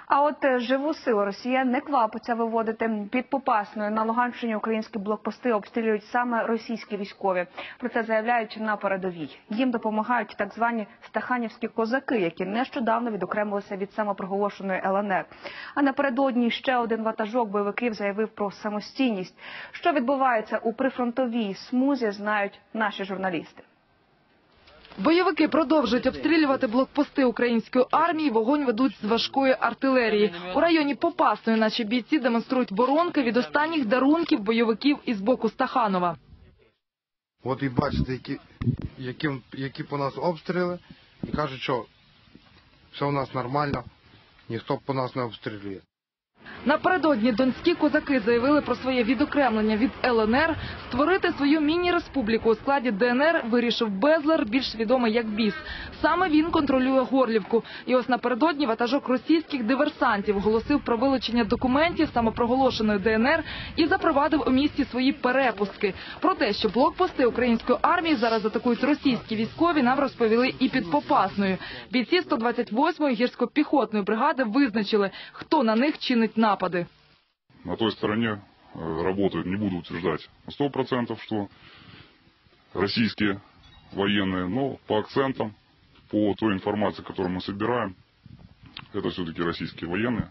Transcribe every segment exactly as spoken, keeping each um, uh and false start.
А от живу силу росіян не квапиться виводити. Під Попасною на Луганщині українські блокпости обстрілюють саме російські військові. Про це заявляють на передовій. Їм допомагають так звані стаханівські козаки, які нещодавно відокремилися від самопроголошеної Л Н Р. А напередодні ще один ватажок бойовиків заявив про самостійність. Що відбувається у прифронтовій смузі, знають наші журналісти. Бойовики продовжують обстрілювати блокпости української армії, вогонь ведуть з важкої артилерії. У районі Попасної наші бійці демонструють воронки від останніх дарунків бойовиків із боку Стаханова. От і бачите, які, які, які по нас обстріли, і кажуть, що все у нас нормально, ніхто по нас не обстрілює. Напередодні донські козаки заявили про своє відокремлення від Л Н Р. Створити свою міні-республіку у складі Д Н Р вирішив Безлер, більш відомий як Біс. Саме він контролює Горлівку. І ось напередодні ватажок російських диверсантів оголосив про вилучення документів самопроголошеної Д Н Р і запровадив у місті свої перепустки. Про те, що блокпости української армії зараз атакують російські військові, нам розповіли і під Попасною. Бійці сто двадцять восьмої гірсько-піхотної бригади визначили, хто на них чинить напади. На той стороне работают, не буду утверждать на сто процентов, что российские военные, но по акцентам, по той информации, которую мы собираем, это все-таки российские военные.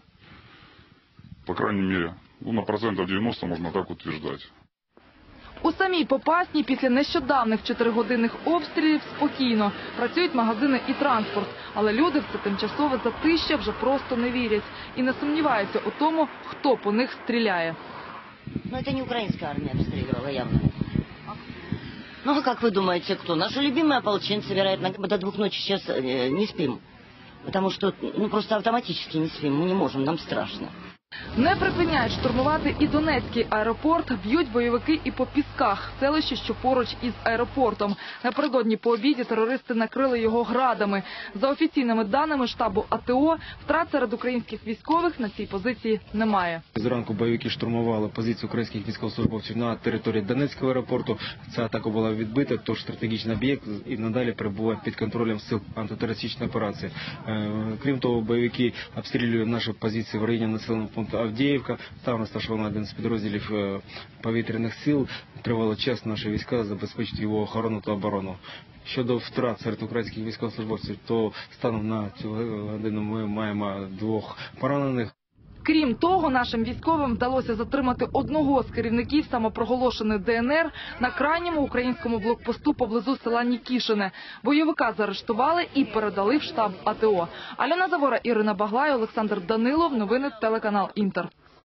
По крайней мере, ну, на процентов девяносто можно так утверждать. У самій Попасній після нещодавних чотиригодинних обстрілів спокійно. Працюють магазини і транспорт. Але люди в це тимчасове затища вже просто не вірять. І не сумніваються у тому, хто по них стріляє. Ну, это не украинская армия обстреливала явно. Ну, а как вы думаете, кто? Наши любимые ополченцы, вероятно, до двух ночи сейчас э, не спим. Потому что, ну, просто автоматически не спим. Мы не можем, нам страшно. Не припиняють штурмувати і Донецький аеропорт, б'ють бойовики і по Пісках, селище, що поруч із аеропортом. Напередодні по обіді терористи накрили його градами. За офіційними даними штабу А Т О, втрат серед українських військових на цій позиції немає. Зранку бойовики штурмували позицію українських військовослужбовців на території Донецького аеропорту. Ця атака була відбита, тож стратегічний об'єкт і надалі перебуває під контролем сил антитерористичної операції. Крім того, бойовики обстрілюють наші позиції в районі населеного пункту Авдіївка. Там розташований один з підрозділів повітряних сил. Тривало час наші війська забезпечити його охорону та оборону. Щодо втрат серед українських військовослужбовців, то станом на цю годину ми маємо двох поранених. Крім того, нашим військовим вдалося затримати одного з керівників самопроголошеної Д Н Р на крайньому українському блокпосту поблизу села Нікішине. Бойовика заарештували і передали в штаб А Т О. Альона Завора, Ірина Баглай, Олександр Данилов. Новини телеканал Інтер.